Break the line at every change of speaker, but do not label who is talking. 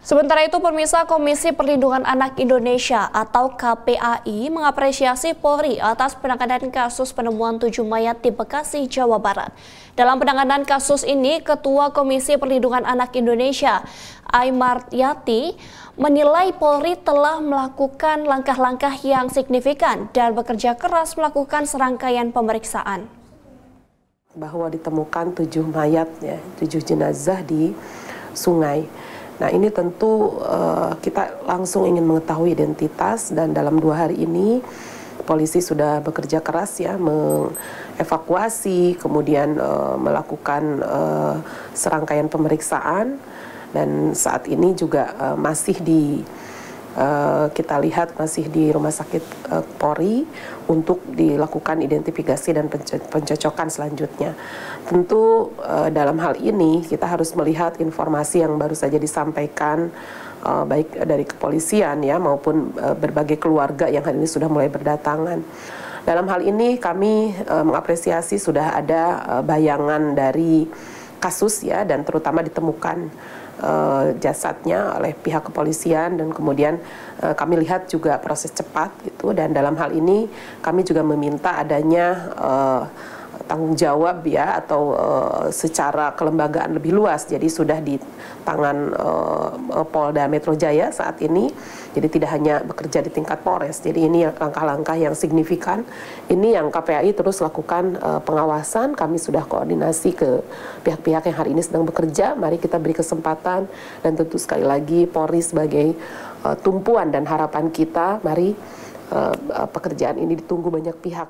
Sementara itu, pemirsa, Komisi Perlindungan Anak Indonesia atau KPAI mengapresiasi Polri atas penanganan kasus penemuan 7 mayat di Bekasi, Jawa Barat. Dalam penanganan kasus ini, Ketua Komisi Perlindungan Anak Indonesia, Aimaryati, menilai Polri telah melakukan langkah-langkah yang signifikan dan bekerja keras melakukan serangkaian pemeriksaan.
Bahwa ditemukan 7 mayat, 7 jenazah di sungai. Nah, ini tentu kita langsung ingin mengetahui identitas, dan dalam 2 hari ini polisi sudah bekerja keras mengevakuasi, kemudian melakukan serangkaian pemeriksaan, dan saat ini juga kita lihat masih di Rumah Sakit Polri untuk dilakukan identifikasi dan pencocokan selanjutnya. Tentu dalam hal ini kita harus melihat informasi yang baru saja disampaikan baik dari kepolisian maupun berbagai keluarga yang hari ini sudah mulai berdatangan. Dalam hal ini kami mengapresiasi sudah ada bayangan dari kasus dan terutama ditemukan jasadnya oleh pihak kepolisian, dan kemudian kami lihat juga proses cepat gitu, dan dalam hal ini kami juga meminta adanya tanggung jawab atau secara kelembagaan lebih luas. Jadi sudah di tangan Polda Metro Jaya saat ini, jadi tidak hanya bekerja di tingkat Polres. Jadi ini langkah-langkah yang signifikan. Ini yang KPAI terus lakukan pengawasan. Kami sudah koordinasi ke pihak-pihak yang hari ini sedang bekerja. Mari kita beri kesempatan, dan tentu sekali lagi Polri sebagai tumpuan dan harapan kita. Mari pekerjaan ini ditunggu banyak pihak.